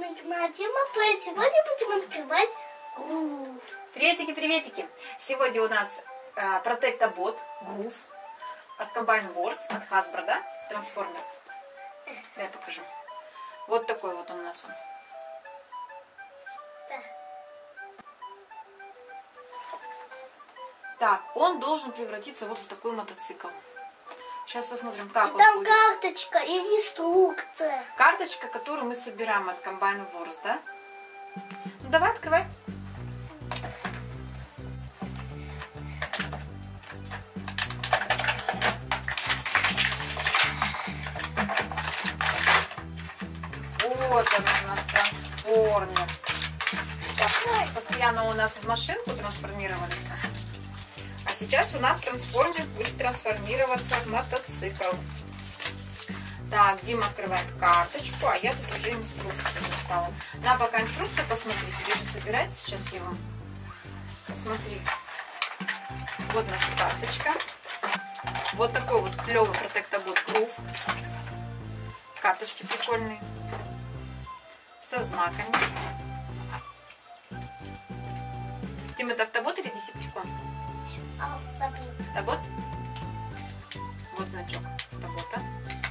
вами Тима. Сегодня будем открывать Грув. Приветики! Сегодня у нас Protectabot Groove от Combine Wars, от Hasbro, да? Трансформер. Дай покажу. Вот такой вот он у нас. Да. Так, он должен превратиться вот в такой мотоцикл. Сейчас посмотрим, как он там будет. карточка и инструкция. Карточка, которую мы собираем от Combine Wars, да? Ну давай, открывай. Вот он у нас трансформер. Так, постоянно у нас в машинку трансформировались. А сейчас у нас трансформер будет трансформироваться в мотоцикл. Так, Дима открывает карточку, а я тут уже инструкцию достала. На, пока инструкцию посмотри, тебе же собирать сейчас его. Посмотри. Вот наша карточка. Вот такой вот клевый Protectabot Groove. Карточки прикольные. Со знаками. Дима, это автобот или десептикон? Автобот. Вот значок автобота.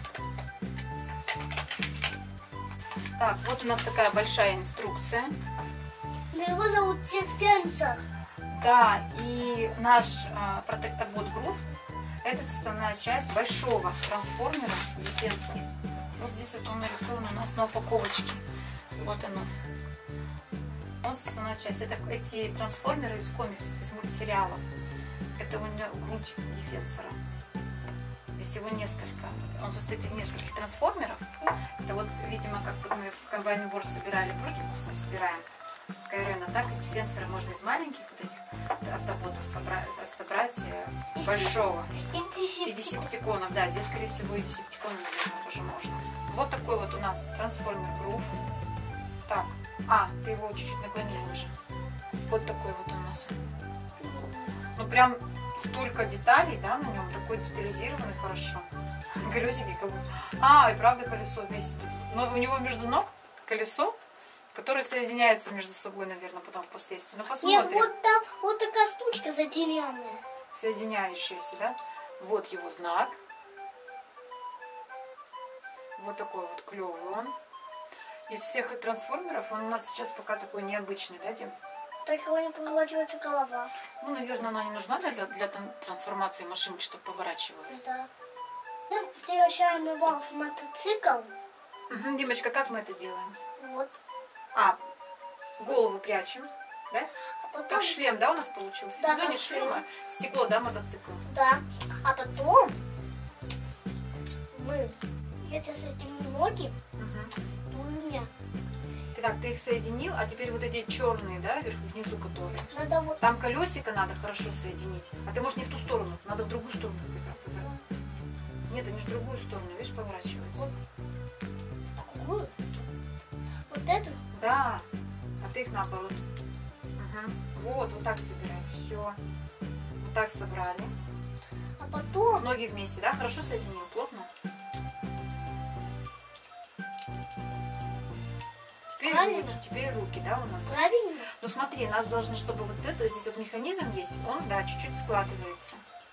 Так, вот у нас такая большая инструкция. Его зовут Дефенсор. Да, и наш Protectabot Groove — это составная часть большого трансформера Дефенсор. Вот здесь вот он нарисован у нас на упаковочке. Вот оно. Он составная часть. Это эти трансформеры из комиксов, из мультсериалов. Это у него грудь Дефенсора. Здесь его несколько. Он состоит из нескольких трансформеров. Это вот, видимо, как мы в Combine Wars собирали Брукикуса, собираем Скайрена, так и Дефенсора можно из маленьких вот этих автоботов собрать большого. И десептиконов. Да, здесь, скорее всего, и десептиконов, наверное, тоже можно. Вот такой вот у нас трансформер Groove. Так, ты его чуть-чуть наклонил уже. Вот такой вот у нас. Ну, прям столько деталей, да, на нем. Такой детализированный, хорошо. Колесики как будто. И правда колесо вместе. Но у него между ног колесо, которое соединяется между собой, наверное, потом впоследствии. Ну, посмотрим. Нет, вот там вот такая штучка задеревянная. Соединяющаяся, да? Вот его знак. Вот такой вот клевый он. Из всех трансформеров он у нас сейчас пока такой необычный, да, Дим? Только у него поворачивается голова. Ну, наверное, она не нужна для трансформации машинки, чтобы поворачивалась. Да. Мы превращаем его в мотоцикл. Угу, Димочка, как мы это делаем? Вот. Голову прячем, да? А потом... Как шлем, да, у нас получился? Да, ну, как не шлем, а стекло, да, мотоцикла? Да. А потом мы эти соединим ноги. Двумя. Так, ты их соединил, а теперь вот эти черные, да, внизу которые. Надо вот... Там колесико надо хорошо соединить. А ты можешь не в ту сторону, надо в другую сторону. Да. Нет, они же в другую сторону, видишь, поворачиваются. Вот такую. Вот эту. Да, а ты их наоборот. Угу. Вот так собираем. Все. Вот так собрали. А потом... Ноги вместе, да? Хорошо соединил, плотно. Теперь руки, да, у нас. Правильно. Ну смотри, нас должно, чтобы вот это, здесь вот механизм есть, он, да, чуть-чуть складывается.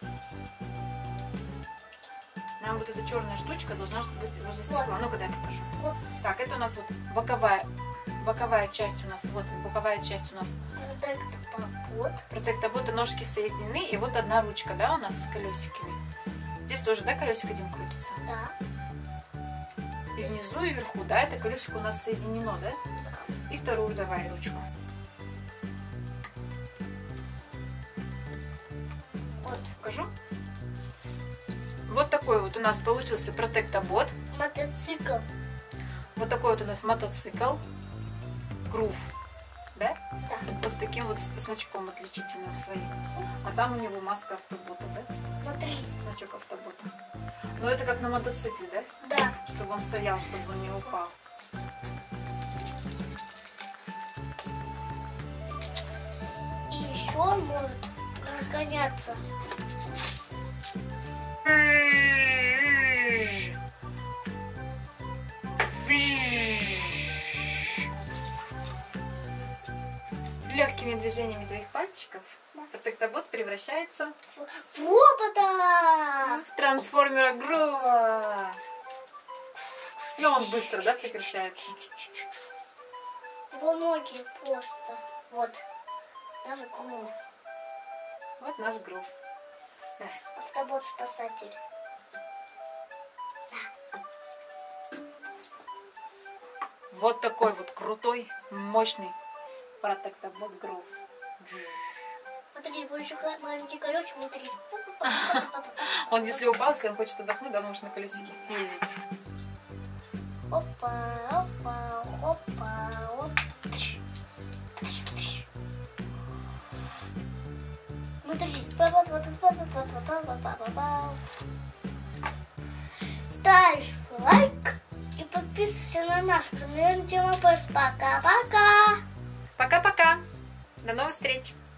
Нам вот эта черная штучка должна быть возле стекла. Вот. Ну-ка, дай покажу. Вот. Так, это у нас вот боковая часть у нас. Вот боковая часть у нас. Protectabot, ножки соединены, и вот одна ручка, да, у нас с колесиками. Здесь тоже, да, колесико, Дим, крутится? Да. И внизу, и вверху, да, это колесико у нас соединено, да? И вторую давай ручку. Вот. Покажу. Вот такой вот у нас получился Protectabot. Мотоцикл. Вот такой вот у нас мотоцикл. Groove. Да? Да. Вот с таким вот значком отличительным своим. А там у него маска автобота, да? Смотри. Значок автобота. Но это как на мотоцикле, да? Да. Чтобы он стоял, чтобы он не упал. И еще он может разгоняться. легкими движениями твоих пальчиков протектобот превращается В робота! в трансформера Грува. Но он быстро, да, прекращается? Его ноги просто. Вот. Наш Грув. Вот наш Грув. Автобот-спасатель. Вот такой вот крутой, мощный протектобот Грув. Смотри, его еще маленький колесик внутри. Он если упал, если он хочет отдохнуть, да, может на колесике ездить. Опа, опа, опа, оп. Смотри. Ставь лайк и подписывайся на наш канал. Пока-пока. Пока-пока. До новых встреч.